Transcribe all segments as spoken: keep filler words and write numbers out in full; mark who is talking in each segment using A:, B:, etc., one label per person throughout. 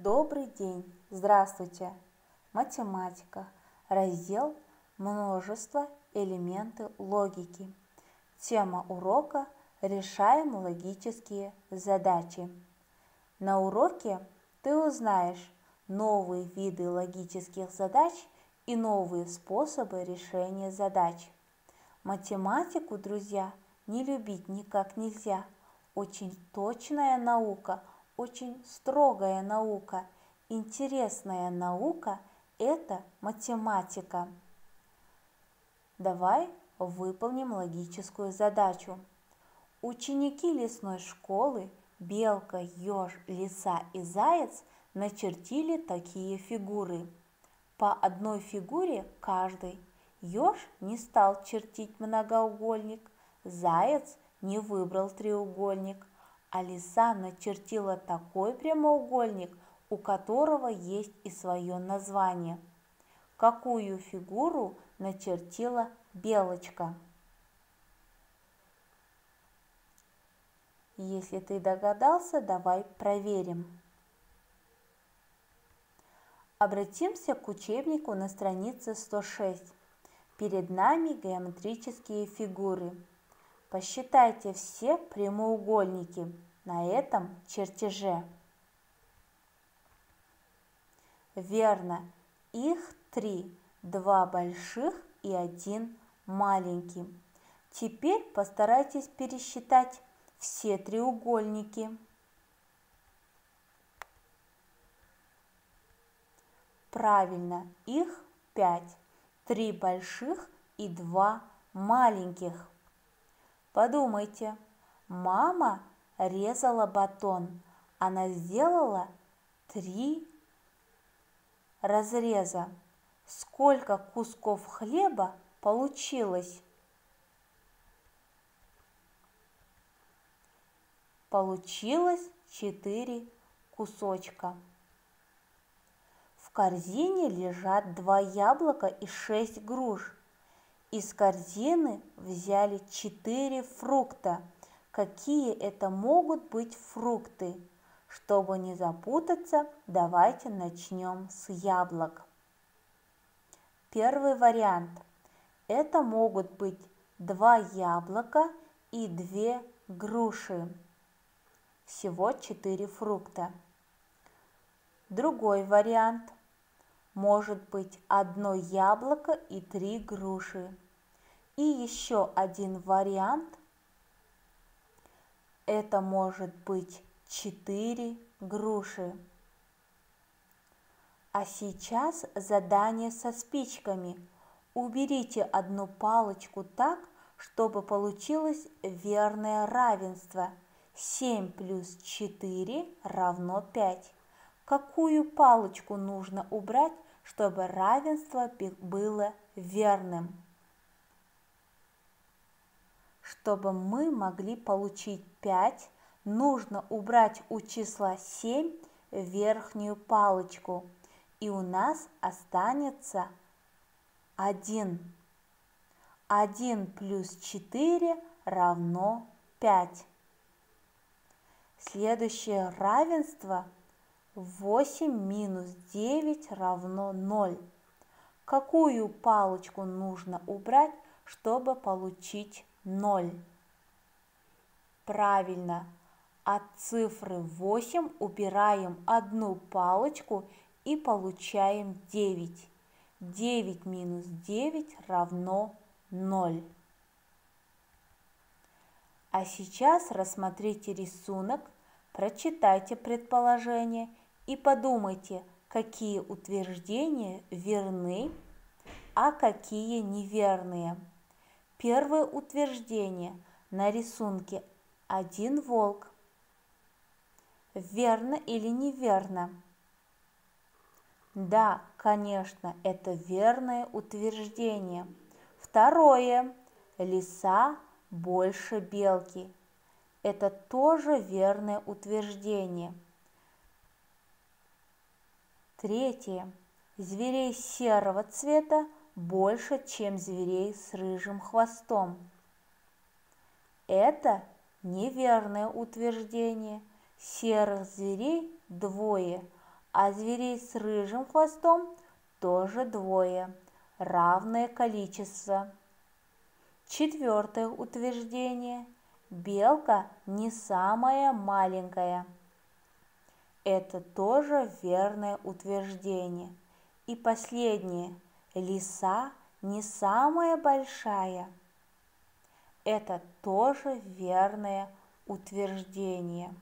A: Добрый день! Здравствуйте! Математика. Раздел «Множество. Элементы логики». Тема урока «Решаем логические задачи». На уроке ты узнаешь новые виды логических задач и новые способы решения задач. Математику, друзья, не любить никак нельзя. Очень точная наука, очень строгая наука, интересная наука – это математика. Давай выполним логическую задачу. Ученики лесной школы белка, еж, лиса и заяц начертили такие фигуры. По одной фигуре каждый. Еж не стал чертить многоугольник, заяц не выбрал треугольник, а лиса начертила такой прямоугольник, у которого есть и свое название. Какую фигуру начертила белочка? Если ты догадался, давай проверим. Обратимся к учебнику на странице сто шесть. Перед нами геометрические фигуры. Посчитайте все прямоугольники на этом чертеже. Верно, их три, два больших и один маленький. Теперь постарайтесь пересчитать все треугольники. Правильно, их пять, три больших и два маленьких. Подумайте, мама резала батон, она сделала три разреза. Сколько кусков хлеба получилось? Получилось четыре кусочка. В корзине лежат два яблока и шесть груш. Из корзины взяли четыре фрукта. Какие это могут быть фрукты? Чтобы не запутаться, давайте начнем с яблок. Первый вариант. Это могут быть два яблока и две груши. Всего четыре фрукта. Другой вариант. Может быть одно яблоко и три груши. И еще один вариант. Это может быть четыре груши. А сейчас задание со спичками. Уберите одну палочку так, чтобы получилось верное равенство. семь плюс четыре равно пять. Какую палочку нужно убрать, чтобы равенство было верным? Чтобы мы могли получить пять, нужно убрать у числа семь верхнюю палочку, и у нас останется один. один плюс четыре равно пять. Следующее равенство восемь минус девять равно ноль. Какую палочку нужно убрать, чтобы получить ноль? Правильно, от цифры восемь убираем одну палочку и получаем девять. девять минус девять равно ноль. А сейчас рассмотрите рисунок, прочитайте предположение и подумайте, какие утверждения верны, а какие неверные. Первое утверждение на рисунке один волк. Верно или неверно? Да, конечно, это верное утверждение. Второе. Лиса больше белки. Это тоже верное утверждение. Третье. Зверей серого цвета больше, чем зверей с рыжим хвостом. Это неверное утверждение. Серых зверей двое, а зверей с рыжим хвостом тоже двое, равное количество. Четвертое утверждение. Белка не самая маленькая. Это тоже верное утверждение. И последнее. Лиса не самая большая. Это тоже верное утверждение.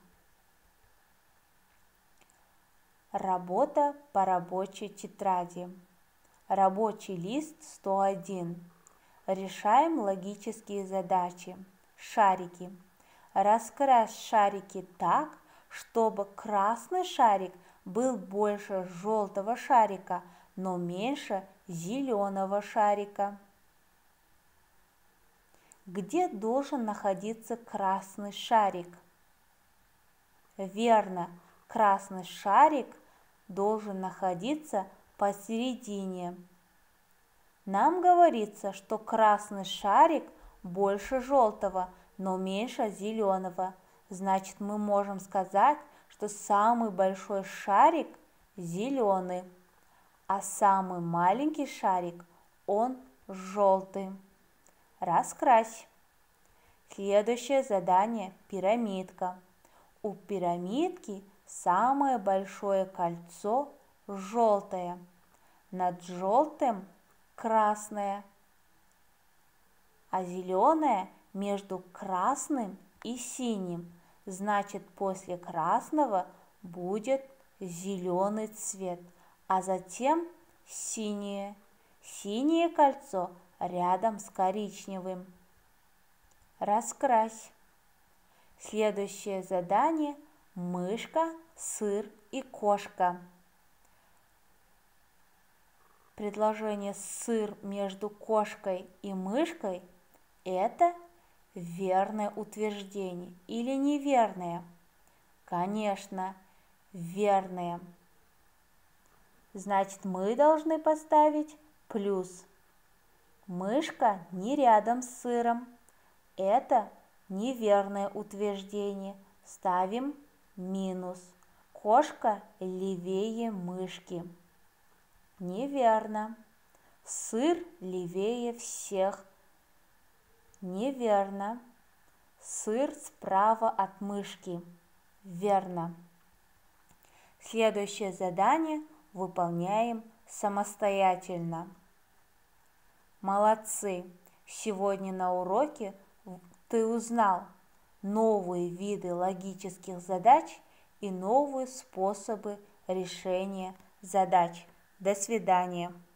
A: Работа по рабочей тетради. Рабочий лист сто один. Решаем логические задачи. Шарики. Раскрась шарики так, чтобы красный шарик был больше желтого шарика, но меньше зеленого шарика. Где должен находиться красный шарик? Верно, красный шарик должен находиться посередине. Нам говорится, что красный шарик больше желтого, но меньше зеленого. Значит, мы можем сказать, что самый большой шарик зеленый, а самый маленький шарик он желтый. Раскрась. Следующее задание – пирамидка. У пирамидки самое большое кольцо желтое. Над желтым красное, а зеленое между красным и синим. Значит, после красного будет зеленый цвет, а затем синее. Синее кольцо рядом с коричневым. Раскрась. Следующее задание – мышка, сыр и кошка. Предложение «сыр между кошкой и мышкой» – это верное утверждение или неверное? Конечно, верное. Значит, мы должны поставить плюс. Мышка не рядом с сыром. Это неверное утверждение. Ставим минус. Кошка левее мышки. Неверно. Сыр левее всех. Неверно. Сыр справа от мышки. Верно. Следующее задание выполняем самостоятельно. Молодцы! Сегодня на уроке ты узнал новые виды логических задач и новые способы решения задач. До свидания!